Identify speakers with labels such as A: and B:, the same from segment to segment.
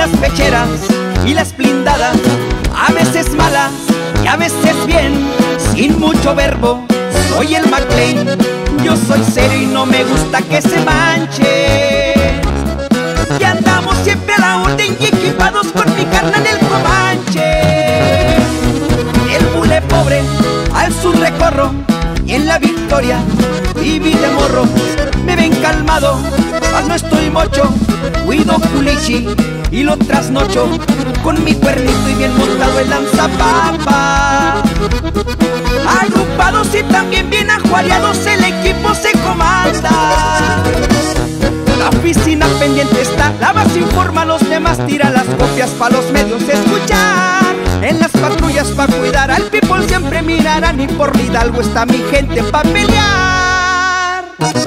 A: las pecheras y las blindadas, a veces malas y a veces bien, sin mucho verbo. Soy el McLean, yo soy serio y no me gusta que se manche. Y andamos siempre a la orden y equipados con mi carnal el Comanche. El bule pobre al sur recorro y en la Victoria viví de morro. Me ven calmado, mas no estoy mocho. Cuido culichi y lo trasnocho con mi cuernito y bien montado el lanzapapa. Agrupados y también bien ajuareados, el equipo se comanda. La oficina pendiente está, la base informa a los demás, tira las copias pa' los medios escuchar. En las patrullas pa' cuidar al people siempre mirarán, y por Hidalgo está mi gente pa' pelear.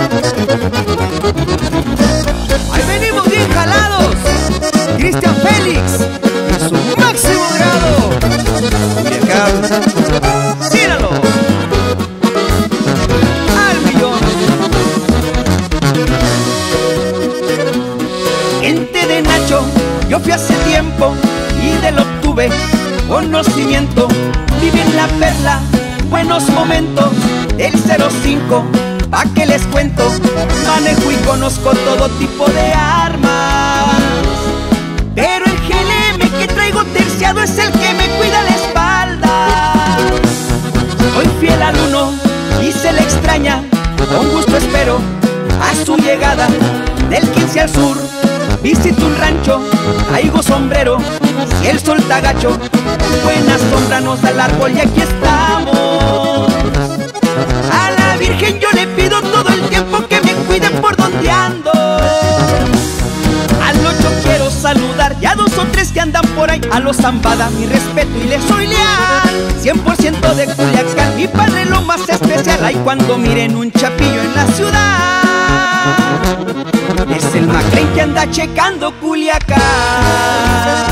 A: Ahí venimos bien jalados, Cristian Félix en su máximo grado. ¡Tíralo! ¡Al millón! Gente de Nacho, yo fui hace tiempo y de lo tuve conocimiento. Viví en la Perla, buenos momentos del 05, pa' que les cuento. Manejo y conozco todo tipo de armas, pero el GLM que traigo terciado es el que me cuida la espalda. Soy fiel al uno y se le extraña, con gusto espero a su llegada. Del 15 al sur visito un rancho, traigo sombrero, si el sol está gacho, buena sombra nos da el árbol y aquí estamos. A la Virgen yo le pido todo el tiempo que me cuide por donde ando. Al 8 quiero saludar y a 2 o 3 que andan por ahí. A los Zambada mi respeto y les soy leal. 100% de Culiacán, mi padre lo más especial. Ay, cuando miren un chapillo en la ciudad, es el McLean que anda checando Culiacán.